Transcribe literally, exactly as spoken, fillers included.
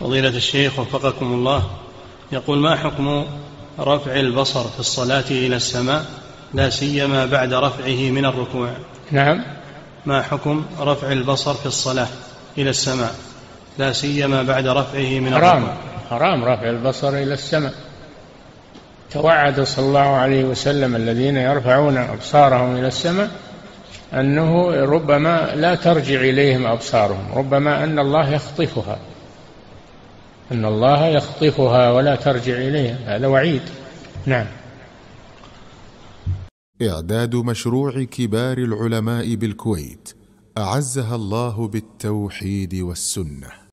فضيلة الشيخ وفقكم الله، يقول: ما حكم رفع البصر في الصلاة إلى السماء لا سيما بعد رفعه من الركوع؟ نعم. ما حكم رفع البصر في الصلاة إلى السماء لا سيما بعد رفعه من حرام الركوع؟ حرام رفع البصر إلى السماء. توعد صلى الله عليه وسلم الذين يرفعون أبصارهم إلى السماء أنه ربما لا ترجع إليهم أبصارهم، ربما أن الله يخطفها أن الله يخطفها ولا ترجع إليها، هذا وعيد. نعم. إعداد مشروع كبار العلماء بالكويت أعزها الله بالتوحيد والسنة.